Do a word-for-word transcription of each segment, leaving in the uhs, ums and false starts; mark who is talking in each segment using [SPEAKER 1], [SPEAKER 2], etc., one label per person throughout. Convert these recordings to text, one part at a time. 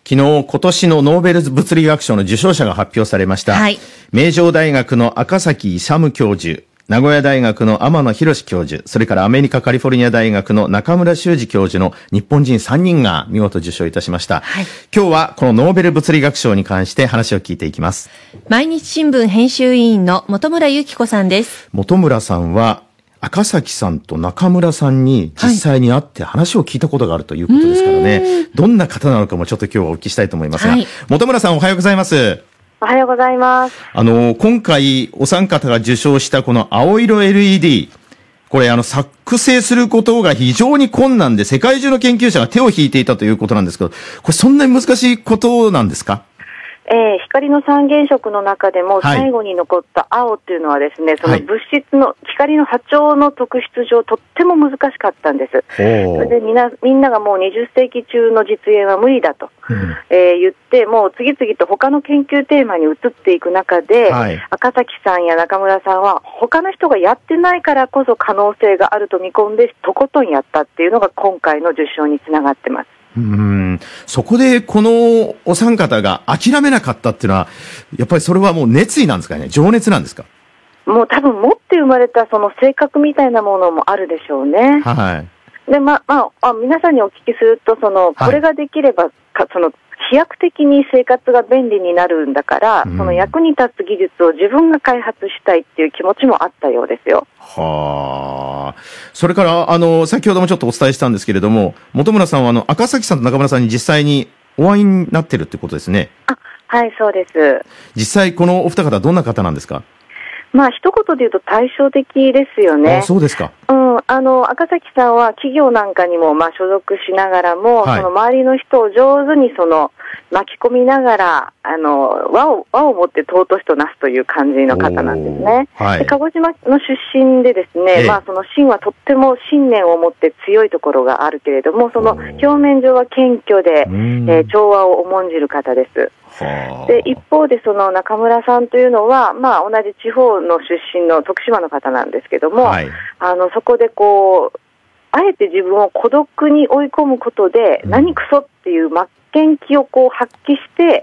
[SPEAKER 1] 昨日、今年のノーベル物理学賞の受賞者が発表されました。
[SPEAKER 2] はい、
[SPEAKER 1] 名城大学の赤崎勇教授、名古屋大学の天野博教授、それからアメリカカリフォルニア大学の中村修二教授の日本人さんにんが見事受賞いたしました。
[SPEAKER 2] はい、
[SPEAKER 1] 今日はこのノーベル物理学賞に関して話を聞いていきます。
[SPEAKER 2] 毎日新聞編集委員の本村由紀子さんです。
[SPEAKER 1] 本村さんは赤崎さんと中村さんに実際に会って話を聞いたことがあるということですからね、はい、どんな方なのかもちょっと今日はお聞きしたいと思いますが、はい、本村さんおはようございます。
[SPEAKER 3] おはようございます。
[SPEAKER 1] あの、今回お三方が受賞したこの青色 エルイーディー、これあの作成することが非常に困難で世界中の研究者が手を引いていたということなんですけど、これそんなに難しいことなんですか？
[SPEAKER 3] えー、光の三原色の中でも最後に残った青っていうのはですね、はい、その物質の光の波長の特質上とっても難しかったんです。それでみんな、みんながもうにじゅっせいき中の実現は無理だと、うんえー、言って、もう次々と他の研究テーマに移っていく中で、はい、赤崎さんや中村さんは他の人がやってないからこそ可能性があると見込んでとことんやったっていうのが今回の受賞につながってます。
[SPEAKER 1] うーんそこでこのお三方が諦めなかったっていうのは、やっぱりそれはもう熱意なんですかね、情熱なんですか？
[SPEAKER 3] もう多分持って生まれたその性格みたいなものもあるでしょうね。
[SPEAKER 1] はい。
[SPEAKER 3] で、ま、まあ、皆さんにお聞きすると、その、これができれば、かその、飛躍的に生活が便利になるんだから、うん、その役に立つ技術を自分が開発したいっていう気持ちもあったようですよ。
[SPEAKER 1] はあ。それから、あの、先ほどもちょっとお伝えしたんですけれども、本村さんは、あの、赤崎さんと中村さんに実際にお会いになってるってことですね。
[SPEAKER 3] あ、はい、そうです。
[SPEAKER 1] 実際、このお二方、どんな方なんですか？
[SPEAKER 3] まあ、一言で言うと対照的ですよね。
[SPEAKER 1] あ、そうですか。
[SPEAKER 3] うん、あの、赤崎さんは企業なんかにも、まあ、所属しながらも、はい、その周りの人を上手にその、巻き込みながら、あの、和を、和をもって尊しとなすという感じの方なんですね。はい、で鹿児島の出身でですね、ええ、まあ、その芯はとっても信念を持って強いところがあるけれども、その表面上は謙虚で、えー、調和を重んじる方です。で一方でその中村さんというのは、まあ、同じ地方の出身の徳島の方なんですけども、はい、あのそこでこうあえて自分を孤独に追い込むことで、うん、何クソっていう負けん気をこう発揮して、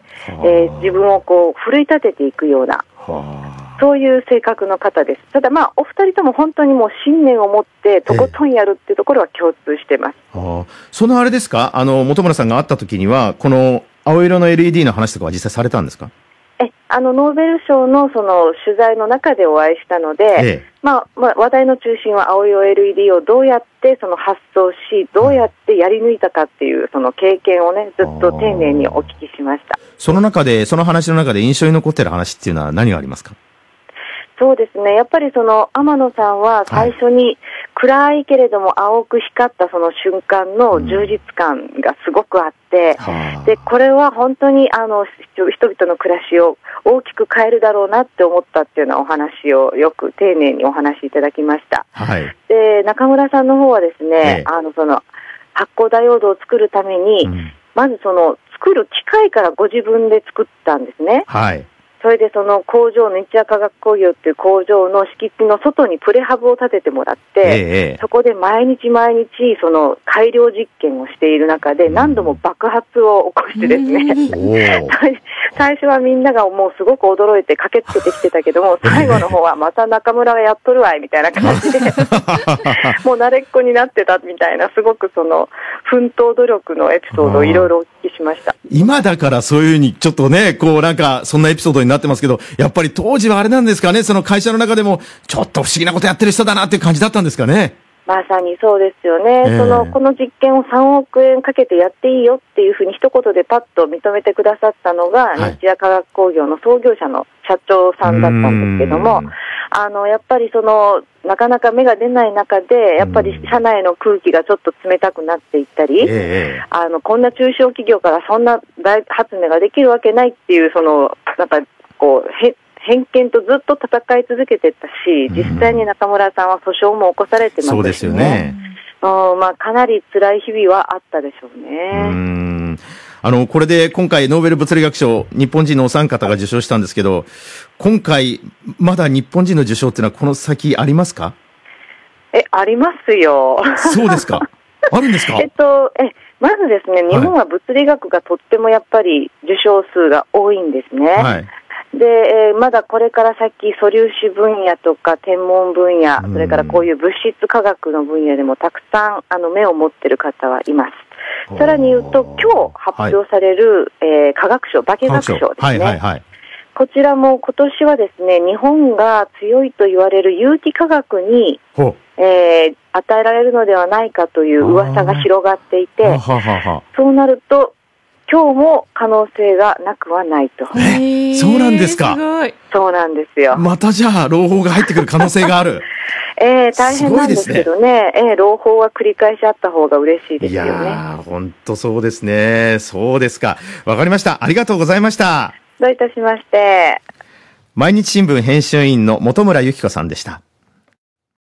[SPEAKER 3] えー、自分をこう奮い立てていくようなそういう性格の方です。ただまあお二人とも本当にもう信念を持ってとことんやるっていうところは共通してます。
[SPEAKER 1] あそのあれですか、あの本村さんが会った時にはこの青色の エルイーディー の話とかは実際されたんですか？
[SPEAKER 3] えあのノーベル賞のその取材の中でお会いしたので、ええまあまあ、話題の中心は青色 エルイーディー をどうやってその発想しどうやってやり抜いたかっていうその経験をねずっと丁寧にお聞きしました。
[SPEAKER 1] その中でその話の中で印象に残っている話っていうのは何がありますか？
[SPEAKER 3] そうですね、やっぱりその天野さんは最初に暗いけれども青く光ったその瞬間の充実感がすごくあって、うん、でこれは本当にあの人々の暮らしを大きく変えるだろうなって思ったっていうようなお話をよく丁寧にお話しいただきました。はい、で中村さんの方はですね、ええ、あのその発光ダイオードを作るために、うん、まずその作る機械からご自分で作ったんですね。はいそれでその工場の日夜化学工業っていう工場の敷地の外にプレハブを建ててもらって、ええ、そこで毎日毎日その改良実験をしている中で何度も爆発を起こしてですね、うん、最初はみんながもうすごく驚いて駆けつけてきてたけども最後の方はまた中村がやっとるわいみたいな感じでもう慣れっこになってたみたいなすごくその奮闘努力のエピソードをいろいろお聞きしました。
[SPEAKER 1] 今だからそういうふうにちょっとねこうなんかそんなエピソードになってますけど、やっぱり当時はあれなんですかね、その会社の中でもちょっと不思議なことやってる人だなっていう感じだったんですかね。
[SPEAKER 3] まさにそうですよね、えー、そのこの実験をさんおくえんかけてやっていいよっていうふうに一言でパッと認めてくださったのが、はい、日夜化学工業の創業者の社長さんだったんですけども、あのやっぱりそのなかなか芽が出ない中でやっぱり社内の空気がちょっと冷たくなっていったり、えー、あのこんな中小企業からそんな大発明ができるわけないっていうそのなんかこうへ偏見とずっと戦い続けてたし、実際に中村さんは訴訟も起こされてますしね。そうですよね。うん、まあ、かなり辛い日々はあったでしょうね。
[SPEAKER 1] うーんあの、これで今回ノーベル物理学賞、日本人のお三方が受賞したんですけど、今回、まだ日本人の受賞っていうのはこの先ありますか？
[SPEAKER 3] え、ありますよ。
[SPEAKER 1] そうですか。 あるんですか？
[SPEAKER 3] えっと、え、まずですね、日本は物理学がとってもやっぱり受賞数が多いんですね。
[SPEAKER 1] はい。
[SPEAKER 3] で、えー、まだこれから先素粒子分野とか天文分野、それからこういう物質科学の分野でもたくさんあの目を持っている方はいます。さらに言うと、今日発表される、はい、えー、科学賞、化学賞ですね。はいはいはい。こちらも今年はですね、日本が強いと言われる有機化学に、えー、与えられるのではないかという噂が広がっていて、はははそうなると、今日も可能性がなくはないと。
[SPEAKER 1] えー、そうなんですか。
[SPEAKER 2] すごい。
[SPEAKER 3] そうなんですよ。
[SPEAKER 1] またじゃあ、朗報が入ってくる可能性がある。
[SPEAKER 3] えー、大変なんですけどね、えー、朗報は繰り返しあった方が嬉しいですよね。い
[SPEAKER 1] やー、本当そうですね。そうですか。わかりました。ありがとうございました。
[SPEAKER 3] どういたしまして。
[SPEAKER 1] 毎日新聞編集員の本村由紀子さんでした。